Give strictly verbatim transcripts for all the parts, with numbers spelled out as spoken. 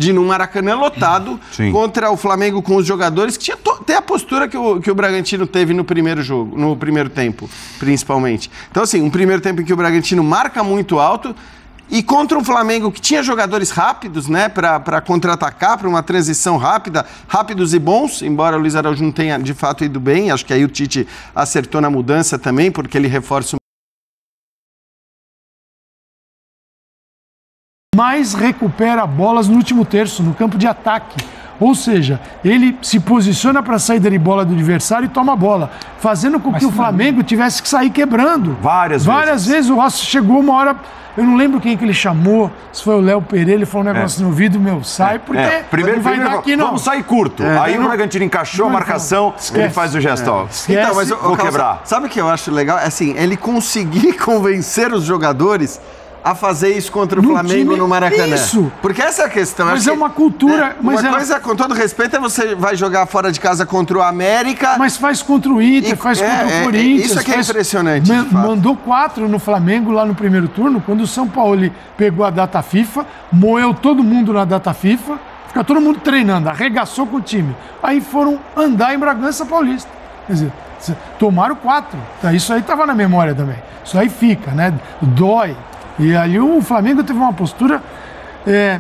de ir no Maracanã lotado Sim. contra o Flamengo com os jogadores, que tinha até a postura que o, que o Bragantino teve no primeiro jogo, no primeiro tempo, principalmente. Então, assim, um primeiro tempo em que o Bragantino marca muito alto e contra um Flamengo que tinha jogadores rápidos, né, para contra-atacar, para uma transição rápida, rápidos e bons, embora o Luiz Araújo não tenha, de fato, ido bem. Acho que aí o Tite acertou na mudança também, porque ele reforça o mais recupera bolas no último terço, no campo de ataque. Ou seja, ele se posiciona para a saída de bola do adversário e toma a bola, fazendo com que o Flamengo tivesse que sair quebrando. Várias vezes. Várias vezes. O Rossi chegou uma hora, eu não lembro quem que ele chamou, se foi o Léo Pereira, ele falou um negócio é. no ouvido, meu, sai, porque é. primeiro, não vai primeiro, dar aqui não. Vamos sair curto. É. Aí o Bragantino encaixou a marcação, Esquece. ele faz o gesto, ó. Esquece. Então, mas, Vou Carlos, quebrar. Sabe o que eu acho legal? Assim, ele conseguir convencer os jogadores a fazer isso contra o no Flamengo time, no Maracanã. Isso. Porque essa é a questão. Mas acho é que, uma cultura... né, mas uma é... coisa, com todo respeito, é você vai jogar fora de casa contra o América... Mas faz contra o Inter, e, faz é, contra é, o Corinthians... Isso é que é faz... impressionante, Man, mandou quatro no Flamengo lá no primeiro turno, quando o São Paulo pegou a data FIFA, moeu todo mundo na data FIFA, fica todo mundo treinando, arregaçou com o time. Aí foram andar em Bragança Paulista. Quer dizer, tomaram quatro. Isso aí estava na memória também. Isso aí fica, né? Dói. E ali o Flamengo teve uma postura é,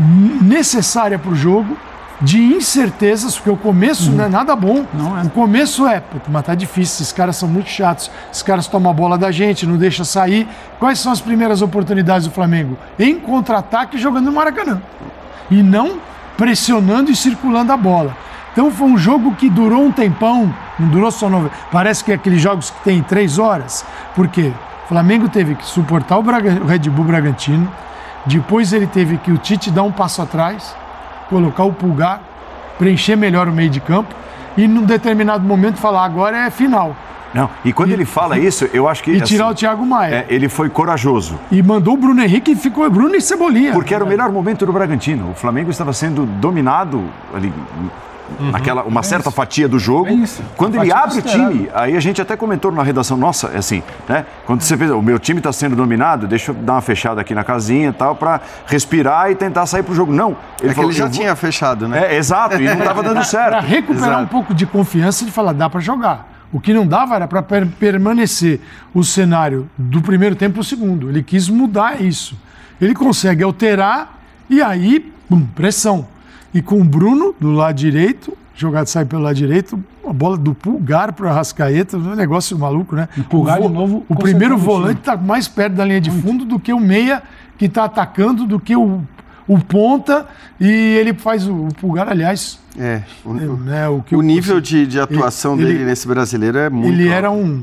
necessária para o jogo, de incertezas, porque o começo uhum. não é nada bom. Não é. O começo é, mas tá difícil, esses caras são muito chatos, esses caras tomam a bola da gente, não deixa sair. Quais são as primeiras oportunidades do Flamengo? Em contra-ataque, jogando no Maracanã. E não pressionando e circulando a bola. Então foi um jogo que durou um tempão, não durou só nove. Parece que é aqueles jogos que tem três horas. Por quê? O Flamengo teve que suportar o, Braga, o Red Bull Bragantino, depois ele teve que o Tite dar um passo atrás, colocar o Pulgar, preencher melhor o meio de campo e num determinado momento falar, agora é final. Não, e quando e, ele fala isso, eu acho que... E tirar assim, o Thiago Maia. É, ele foi corajoso. E mandou o Bruno Henrique e ficou Bruno e Cebolinha. Porque era o melhor momento do Bragantino. O Flamengo estava sendo dominado ali... Uhum. Naquela, uma certa fatia do jogo. Quando ele abre o time, aí a gente até comentou na redação, nossa, é assim, né? Quando você vê, o meu time está sendo dominado, deixa eu dar uma fechada aqui na casinha e tal, para respirar e tentar sair pro jogo. Não. Ele, é falou, que ele já vou... tinha fechado, né? É, exato, e não estava dando certo. Para recuperar exato. um pouco de confiança de falar, dá para jogar. O que não dava era para per permanecer o cenário do primeiro tempo para o segundo. Ele quis mudar isso. Ele consegue alterar e aí, bum, pressão. E com o Bruno do lado direito, jogado sai pelo lado direito, a bola do Pulgar para o Arrascaeta, um negócio maluco, né? O Pulgar de novo. O primeiro volante está mais perto da linha de fundo do que o meia que está atacando, do que o, o ponta, e ele faz o, o Pulgar, aliás. É, o, é, né, o, que o eu, nível de, de atuação ele, dele nesse brasileiro é muito Ele alto. era um.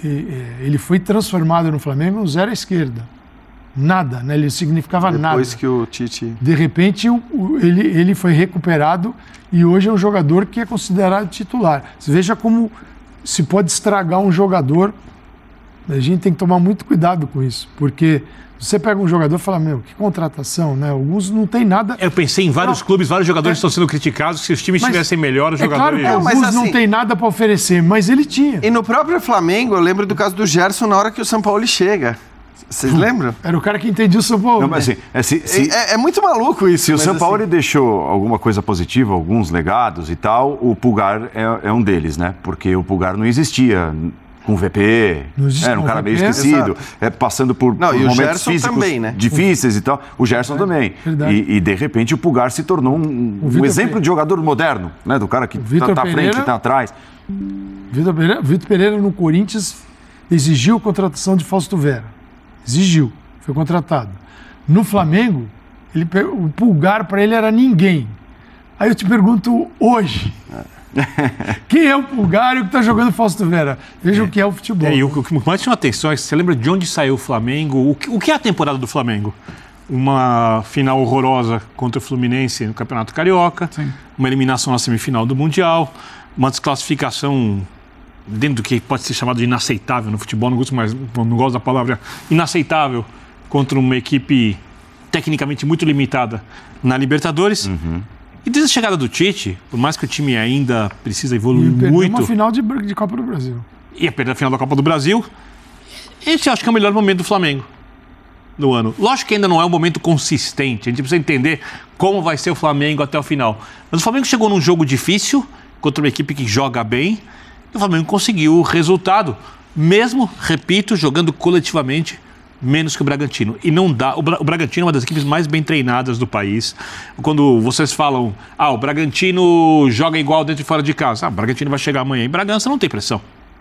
Ele foi transformado no Flamengo um zero à esquerda. Nada, né? Ele significava Depois nada. Depois que o Tite... De repente, o, o, ele, ele foi recuperado e hoje é um jogador que é considerado titular. Você veja como se pode estragar um jogador. A gente tem que tomar muito cuidado com isso, porque você pega um jogador e fala, meu, que contratação, né? Alguns não tem nada... Eu pensei em vários não, clubes, vários jogadores é, estão sendo criticados, se os times mas, tivessem melhor, os é jogadores... Claro que não, alguns mas, assim, não tem nada para oferecer, mas ele tinha. E no próprio Flamengo, eu lembro do caso do Gerson na hora que o São Paulo chega. Vocês lembram? Era o cara que entendia o São Paulo. Não, mas assim, é, se, se, é, é muito maluco isso. Se o São Paulo assim... deixou alguma coisa positiva, alguns legados e tal, o Pulgar é, é um deles, né? Porque o Pulgar não existia com o V P, era um cara meio esquecido, é, passando por, não, por e momentos o Gerson físicos também, né? difíceis e tal. O Gerson é, também. E, e, de repente, o Pulgar se tornou um, um exemplo Pereira. de jogador moderno, né? Do cara que está tá à frente, está atrás. Vitor Pereira, Vitor Pereira, no Corinthians, exigiu a contratação de Fausto Vera. Exigiu. Foi contratado. No Flamengo, ele, o Pulgar para ele era ninguém. Aí eu te pergunto hoje, quem é o Pulgar e o que está jogando Fausto Vera? Veja é. o que é o futebol. É, e o, o que mais chama atenção é que você lembra de onde saiu o Flamengo? O que, o que é a temporada do Flamengo? Uma final horrorosa contra o Fluminense no Campeonato Carioca, Sim. uma eliminação na semifinal do Mundial, uma desclassificação dentro do que pode ser chamado de inaceitável no futebol, não gosto, mais, não gosto da palavra inaceitável, contra uma equipe tecnicamente muito limitada na Libertadores. Uhum. E desde a chegada do Tite, por mais que o time ainda precisa evoluir e muito... uma final de, de Copa do Brasil. Ia perder a final da Copa do Brasil. Esse eu acho que é o melhor momento do Flamengo. no ano. Lógico que ainda não é um momento consistente, a gente precisa entender como vai ser o Flamengo até o final. Mas o Flamengo chegou num jogo difícil, contra uma equipe que joga bem, e o Flamengo conseguiu o resultado, mesmo, repito, jogando coletivamente menos que o Bragantino. E não dá. O, Bra o Bragantino é uma das equipes mais bem treinadas do país. Quando vocês falam, ah, o Bragantino joga igual dentro e fora de casa. Ah, o Bragantino vai chegar amanhã em Bragança, não tem pressão.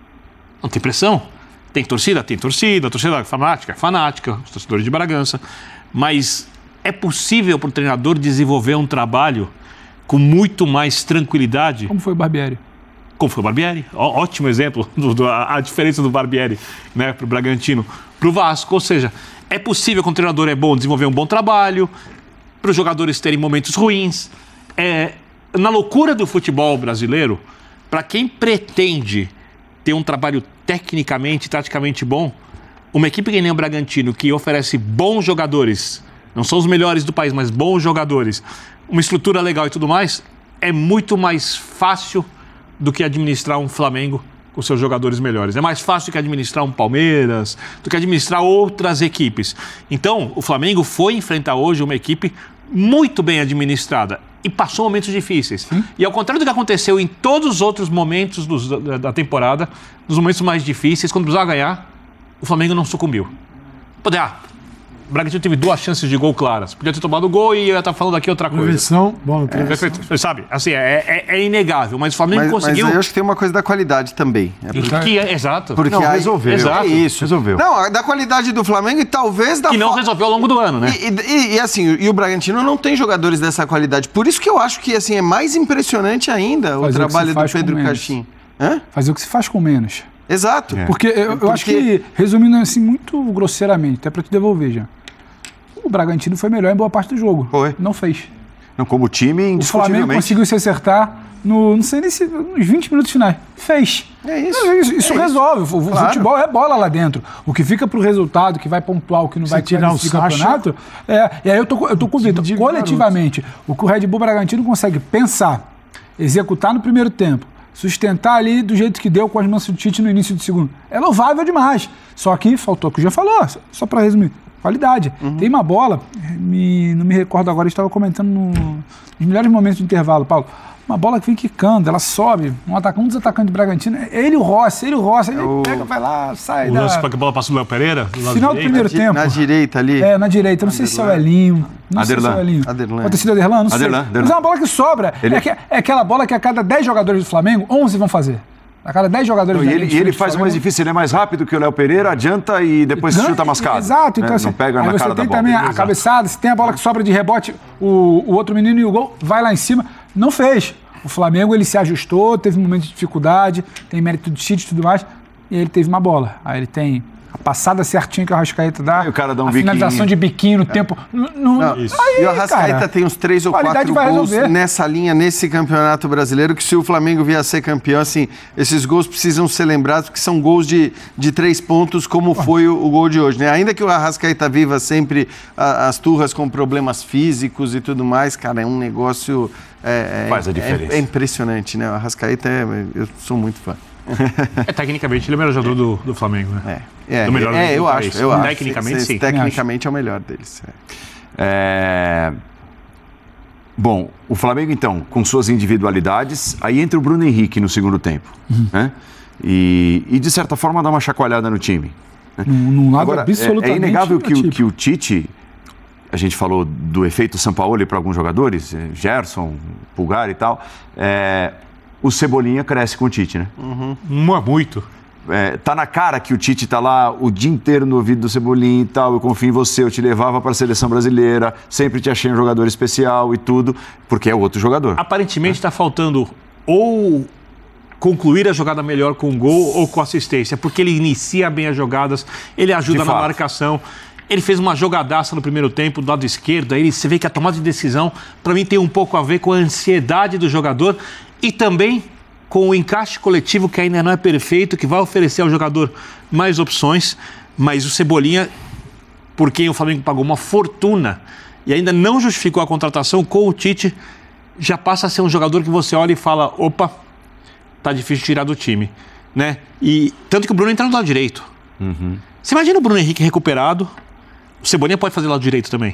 Não tem pressão. Tem torcida? Tem torcida. A torcida fanática é fanática, os torcedores de Bragança. Mas é possível para o treinador desenvolver um trabalho com muito mais tranquilidade. Como foi o Barbieri? Como foi o Barbieri. Ó, ótimo exemplo, do, do, a, a diferença do Barbieri, né, para o Bragantino, para o Vasco. Ou seja, é possível que um treinador é bom desenvolver um bom trabalho, para os jogadores terem momentos ruins. É, na loucura do futebol brasileiro, para quem pretende ter um trabalho tecnicamente, taticamente bom, uma equipe que nem o Bragantino, que oferece bons jogadores, não são os melhores do país, mas bons jogadores, uma estrutura legal e tudo mais, é muito mais fácil do que administrar um Flamengo com seus jogadores melhores. É mais fácil do que administrar um Palmeiras, do que administrar outras equipes. Então, o Flamengo foi enfrentar hoje uma equipe muito bem administrada e passou momentos difíceis. Sim. E ao contrário do que aconteceu em todos os outros momentos dos, da, da temporada, nos momentos mais difíceis, quando precisava ganhar, o Flamengo não sucumbiu. Poder, ah, o Bragantino teve duas chances de gol claras. Podia ter tomado o gol e eu ia estar falando aqui outra coisa. Prevenção, bola, é, sabe, assim, é, é, é inegável, mas o Flamengo mas, conseguiu... Mas eu acho que tem uma coisa da qualidade também. É porque... que é, exato. Porque não, aí, resolveu. Exato. É isso. Resolveu. Não, da qualidade do Flamengo e talvez da... Que não resolveu ao longo do ano, né? E, e, e assim, e o Bragantino não tem jogadores dessa qualidade. Por isso que eu acho que assim, é mais impressionante ainda o Fazer trabalho o do Pedro Caixin. Hã? Fazer o que se faz com menos. Exato. É. Porque eu, eu Porque... acho que, resumindo assim, muito grosseiramente, até para te devolver já, o Bragantino foi melhor em boa parte do jogo. Foi. Não fez. Não, como time, indiscutivelmente. O Flamengo conseguiu se acertar no, não sei nem se, nos vinte minutos finais. Fez. É isso. Não, isso isso é resolve. Isso. O claro. Futebol é bola lá dentro. O que fica pro resultado, que vai pontuar, o que não Você vai tirar o campeonato. É, e aí eu tô, eu tô convicto, coletivamente, o que o Red Bull Bragantino consegue pensar, executar no primeiro tempo, sustentar ali do jeito que deu com as mãos do Tite no início do segundo. É louvável demais. Só que faltou o que já falou, só para resumir. Qualidade. Uhum. Tem uma bola, me, não me recordo agora, eu estava comentando no, nos melhores momentos do intervalo, Paulo. Uma bola que vem quicando, ela sobe, um, atacante, um dos atacantes do Bragantino, ele o Rossi, ele o Rossi, ele o... pega, vai lá, sai. O da... lance para que a bola passa do Léo Pereira? Do lado final do primeiro na tempo. Na direita ali. É, na direita. Não sei se é o Elinho. Não Aderlan. sei se é o Elinho. Aderlan. Pode ter sido o Aderlan, não Aderlan, sei. Aderlan. Mas é uma bola que sobra. Ele... É, que, é aquela bola que a cada dez jogadores do Flamengo, onze vão fazer. A cada dez jogadores... Não, e ele, e ele faz o mais difícil, ele é mais rápido que o Léo Pereira, adianta e depois Ganha, chuta mascado. Exato. Então, né? assim, não pega aí na você cara da tem bola. também a Exato. cabeçada, se tem a bola que sobra de rebote, o, o outro menino e o gol, vai lá em cima. Não fez. O Flamengo, ele se ajustou, teve um momento de dificuldade, tem mérito de Tite e tudo mais, e ele teve uma bola. Aí ele tem a passada certinha que o Arrascaeta dá, E o cara dá um a biquinho. finalização de biquinho no é. tempo... No, no, Não, aí, e o Arrascaeta cara, tem uns três ou qualidade quatro vai gols resolver. nessa linha, nesse campeonato brasileiro, que se o Flamengo vier a ser campeão, assim, esses gols precisam ser lembrados, porque são gols de, de três pontos, como foi o, o gol de hoje, né? Ainda que o Arrascaeta viva sempre a, as turras com problemas físicos e tudo mais, cara, é um negócio... É, Faz a é, diferença. É, é impressionante, né? O Arrascaeta, é, eu sou muito fã. É, tecnicamente, ele é o melhor jogador do, do Flamengo, né? É, é, do melhor é eu do acho, país. eu acho. Tecnicamente, sim. Tecnicamente é o melhor deles. É. É... Bom, o Flamengo, então, com suas individualidades, aí entra o Bruno Henrique no segundo tempo, uhum. né? E, e, de certa forma, dá uma chacoalhada no time. Né? Num, num lado Agora, absolutamente é, é inegável que o, tipo. que o Tite, a gente falou do efeito Sampaoli para alguns jogadores, Gerson, Pulgar e tal, é, o Cebolinha cresce com o Tite, né? Uhum. Muito. É, tá na cara que o Tite tá lá o dia inteiro no ouvido do Cebolinha e tal, eu confio em você, eu te levava para a seleção brasileira, sempre te achei um jogador especial e tudo, porque é outro jogador. Aparentemente está faltando ou concluir a jogada melhor com gol ou com assistência, porque ele inicia bem as jogadas, ele ajuda na marcação. Ele fez uma jogadaça no primeiro tempo do lado esquerdo, aí você vê que a tomada de decisão, para mim, tem um pouco a ver com a ansiedade do jogador e também com o encaixe coletivo que ainda não é perfeito, que vai oferecer ao jogador mais opções, mas o Cebolinha, por quem o Flamengo pagou uma fortuna e ainda não justificou a contratação, com o Tite, já passa a ser um jogador que você olha e fala, opa, tá difícil tirar do time, né? E tanto que o Bruno entra no lado direito. Uhum. Você imagina o Bruno Henrique recuperado, O Cebolinha pode fazer lado direito também.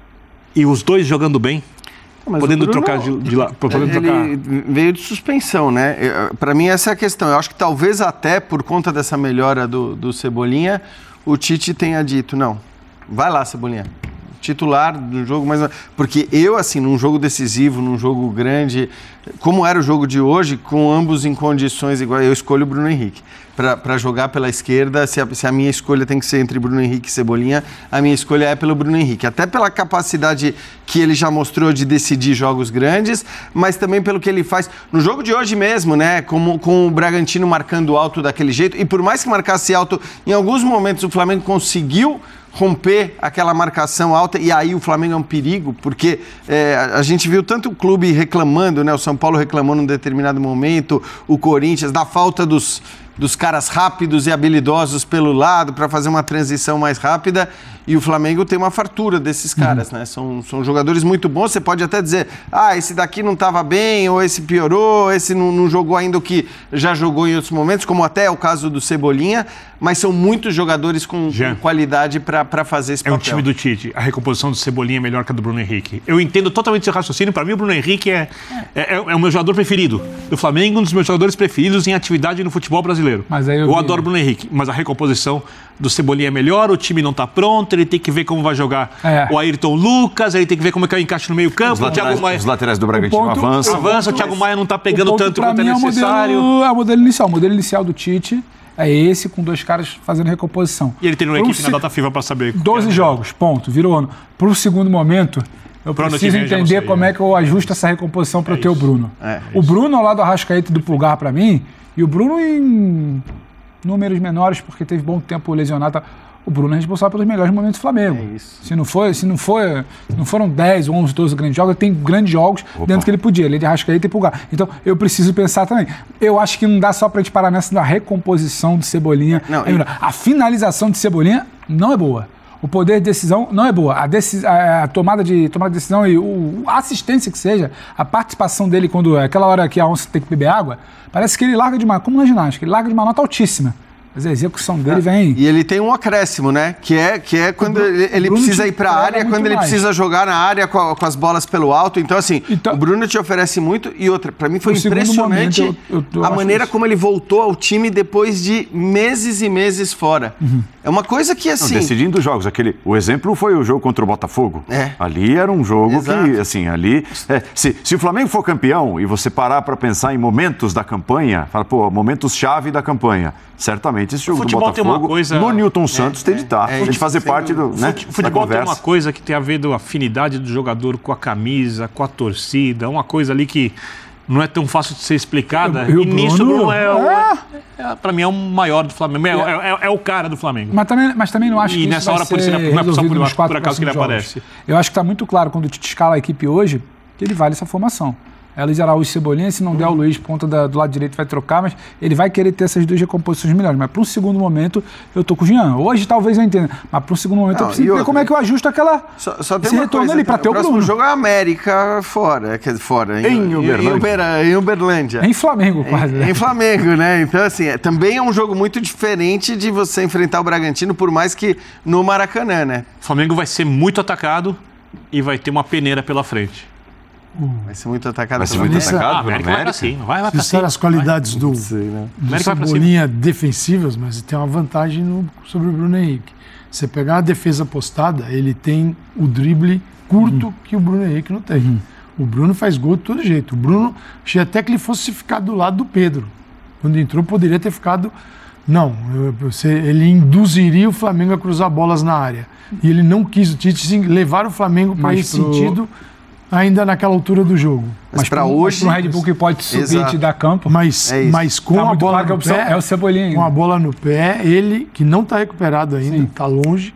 E os dois jogando bem, mas podendo Bruno, trocar de, de lado. Podendo ele trocar. veio de suspensão, né? Para mim, essa é a questão. Eu acho que talvez até por conta dessa melhora do, do Cebolinha, o Tite tenha dito, não, vai lá, Cebolinha. Titular do jogo, mas porque eu, assim, num jogo decisivo, num jogo grande, como era o jogo de hoje, com ambos em condições iguais, eu escolho o Bruno Henrique. Para jogar pela esquerda, se a, se a minha escolha tem que ser entre Bruno Henrique e Cebolinha, a minha escolha é pelo Bruno Henrique. Até pela capacidade que ele já mostrou de decidir jogos grandes, mas também pelo que ele faz no jogo de hoje mesmo, né? Com, com o Bragantino marcando alto daquele jeito. E por mais que marcasse alto, em alguns momentos o Flamengo conseguiu romper aquela marcação alta, e aí o Flamengo é um perigo, porque é, a gente viu tanto o clube reclamando, né? O São Paulo reclamou num determinado momento, o Corinthians, da falta dos, dos caras rápidos e habilidosos pelo lado para fazer uma transição mais rápida, e o Flamengo tem uma fartura desses caras, uhum. né? São, são jogadores muito bons, você pode até dizer, ah, esse daqui não estava bem, ou esse piorou, esse não, não jogou ainda o que já jogou em outros momentos, como até é o caso do Cebolinha, mas são muitos jogadores com, com qualidade para fazer esse papel. É o time do Tite. A recomposição do Cebolinha é melhor que a do Bruno Henrique. Eu entendo totalmente seu raciocínio. Para mim, o Bruno Henrique é, é, é o meu jogador preferido do Flamengo, um dos meus jogadores preferidos em atividade no futebol brasileiro. Mas aí eu eu vi... adoro o Bruno Henrique, mas a recomposição do Cebolinha é melhor, o time não está pronto, ele tem que ver como vai jogar é. o Ayrton Lucas, ele tem que ver como é que é o encaixe no meio campo. Os laterais, Maia... os laterais do Bragantino ponto, avançam. Avança, o Thiago Maia não está pegando tanto quanto é necessário. É o, modelo, é o modelo inicial. O modelo inicial do Tite é esse, com dois caras fazendo recomposição. E ele tem uma Pro equipe se... na data FIFA para saber. doze é jogos, ponto, virou ano. Para o segundo momento, eu Pro preciso entender como é que eu ajusto essa recomposição para é ter o Bruno. É, é o Bruno ao lado do Arrascaeta e do Pulgar para mim, e o Bruno em números menores, porque teve bom tempo lesionado. O Bruno é responsável pelos melhores momentos do Flamengo. É isso. Se não foi, se não foi, não foram dez, onze, doze grandes jogos, tem grandes jogos Opa. dentro que ele podia. Ele é de Arrascaeta e Pulgar. Então, eu preciso pensar também. Eu acho que não dá só pra gente parar nessa da recomposição de Cebolinha. Não, é e... A finalização de Cebolinha não é boa. O poder de decisão não é boa. A, decis... a tomada, de... tomada de decisão e o... a assistência que seja, a participação dele quando aquela hora que a onça tem que beber água, parece que ele larga de uma, como na ginástica, ele larga de uma nota altíssima. Mas a execução dele vem... E ele tem um acréscimo, né? Que é, que é quando Bruno, ele, ele precisa ir para a área, quando ele mais. precisa jogar na área com, a, com as bolas pelo alto. Então, assim, então, o Bruno te oferece muito. E outra, para mim foi impressionante momento, eu, eu, eu a maneira isso. como ele voltou ao time depois de meses e meses fora. Uhum. É uma coisa que, assim... Não, decidindo os jogos. Aquele, o exemplo foi o jogo contra o Botafogo. É. Ali era um jogo Exato. que, assim, ali... É, se, se o Flamengo for campeão e você parar para pensar em momentos da campanha, fala, pô, momentos-chave da campanha, certamente esse jogo do Botafogo, tem uma coisa... no Newton Santos, é, tem de estar, é, é, tem de fazer parte do, né, o futebol tem uma coisa que tem a ver com a afinidade do jogador com a camisa, com a torcida, uma coisa ali que não é tão fácil de ser explicada. E, e nisso o Bruno é, é, é, para mim é o maior do Flamengo, é, é, é, é o cara do Flamengo. Mas também, mas também não acho e que nessa isso hora vai por, ser não é só por, por acaso que ele jogos. aparece. Eu acho que está muito claro quando o Tite escala a equipe hoje que ele vale essa formação. É Luiz Araújo e Cebolinha, se não der o Luiz ponta da, do lado direito vai trocar, mas ele vai querer ter essas duas recomposições melhores. Mas para um segundo momento eu tô com o Jean. Hoje talvez eu entenda, mas para um segundo momento não, eu preciso ver outra, como é que eu ajusto aquela só, só tem esse uma retorno coisa, ali para ter o Bruno. O próximo jogo é a América fora, quer dizer, fora, em, em, Uberlândia. Em, Uber, em Uberlândia. Em Flamengo quase. Em, né? em Flamengo, né? Então assim, é, também é um jogo muito diferente de você enfrentar o Bragantino, por mais que no Maracanã, né? O Flamengo vai ser muito atacado e vai ter uma peneira pela frente. Vai ser muito atacado. Vai ser muito América. atacado ah, América. Vai pra cima. Vai, vai pra cima. as qualidades vai. do, sei, né? do Cebolinha defensivas, mas tem uma vantagem no, sobre o Bruno Henrique. Você pegar a defesa postada, ele tem o drible curto uhum. que o Bruno Henrique não tem. Uhum. O Bruno faz gol de todo jeito. O Bruno, achei até que ele fosse ficar do lado do Pedro. Quando entrou, poderia ter ficado... Não, você, ele induziria o Flamengo a cruzar bolas na área. E ele não quis, o Tite, sim, levar o Flamengo para esse pro... sentido... ainda naquela altura do jogo. Mas, mas para hoje... Um Red Bull que pode subir Exato. e te dar campo. Mas, é mas com tá a bola no pé... É o Cebolinha. Com a bola no pé, ele, que não está recuperado ainda, está longe.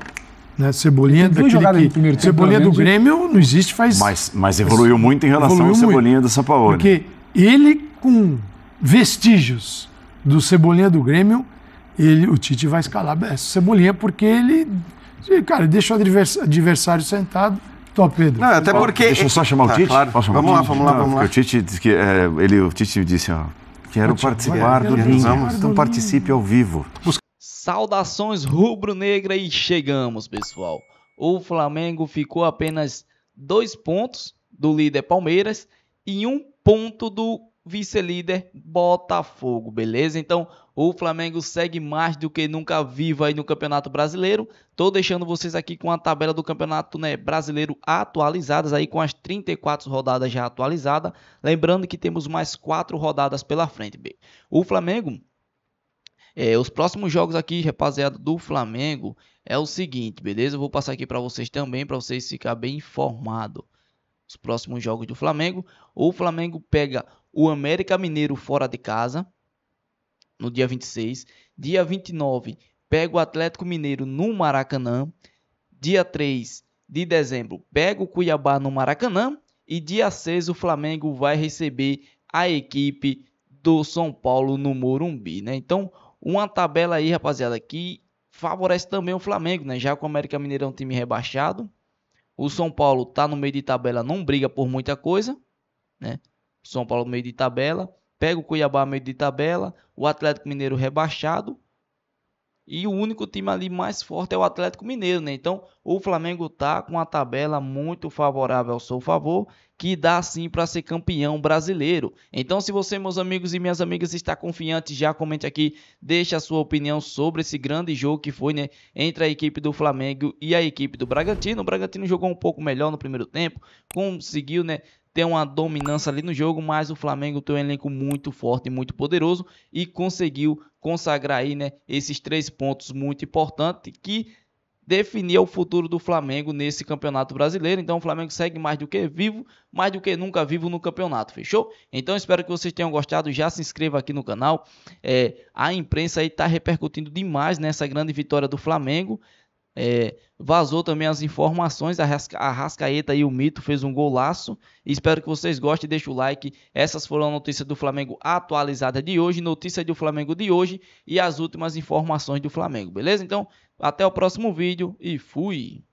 Né? Cebolinha daquele que... Cebolinha do Grêmio não existe faz... Mas, mas evoluiu muito em relação ao Cebolinha muito. do São Paulo. Porque ele, com vestígios do Cebolinha do Grêmio, ele, o Tite vai escalar o Cebolinha porque ele... Cara, deixa o adversário sentado. Top, Pedro. Não, até porque... Deixa eu só chamar tá, o Tite. Claro. Posso chamar vamos o lá, Tite? vamos lá, vamos lá. O Tite disse que é, ele, o Tite disse, ó, quero participar do link. Então participe ao vivo. Saudações rubro-negra e chegamos, pessoal. O Flamengo ficou apenas dois pontos do líder Palmeiras e um ponto do vice-líder Botafogo, beleza? Então, o Flamengo segue mais do que nunca vivo aí no Campeonato Brasileiro. Tô deixando vocês aqui com a tabela do Campeonato, né, Brasileiro atualizadas aí, com as trinta e quatro rodadas já atualizadas. Lembrando que temos mais quatro rodadas pela frente. O Flamengo, é, os próximos jogos aqui, rapaziada, do Flamengo é o seguinte, beleza? Eu vou passar aqui para vocês também, para vocês ficarem bem informados. Os próximos jogos do Flamengo, o Flamengo pega o América Mineiro fora de casa, no dia vinte e seis. Dia vinte e nove, pega o Atlético Mineiro no Maracanã. Dia três de dezembro, pega o Cuiabá no Maracanã. E dia seis, o Flamengo vai receber a equipe do São Paulo no Morumbi, né? Então, uma tabela aí, rapaziada, que favorece também o Flamengo, né? Já que o América Mineiro é um time rebaixado. O São Paulo tá no meio de tabela, não briga por muita coisa, né? O São Paulo no meio de tabela, pega o Cuiabá no meio de tabela, o Atlético Mineiro rebaixado. E o único time ali mais forte é o Atlético Mineiro, né? Então, o Flamengo tá com uma tabela muito favorável ao seu favor, que dá sim para ser campeão brasileiro. Então, se você, meus amigos e minhas amigas, está confiante, já comente aqui, deixa a sua opinião sobre esse grande jogo que foi, né, entre a equipe do Flamengo e a equipe do Bragantino. O Bragantino jogou um pouco melhor no primeiro tempo, conseguiu, né, ter uma dominância ali no jogo, mas o Flamengo tem um elenco muito forte e muito poderoso e conseguiu consagrar aí, né, esses três pontos muito importantes que definiu o futuro do Flamengo nesse campeonato brasileiro. Então o Flamengo segue mais do que vivo, mais do que nunca vivo no campeonato, fechou? Então espero que vocês tenham gostado, já se inscreva aqui no canal. É, a imprensa aí está repercutindo demais nessa grande vitória do Flamengo. É, vazou também as informações, a Arrascaeta e o Mito fez um golaço. Espero que vocês gostem, deixa o like. Essas foram as notícias do Flamengo atualizada de hoje, notícia do Flamengo de hoje e as últimas informações do Flamengo, beleza? Então, até o próximo vídeo e fui!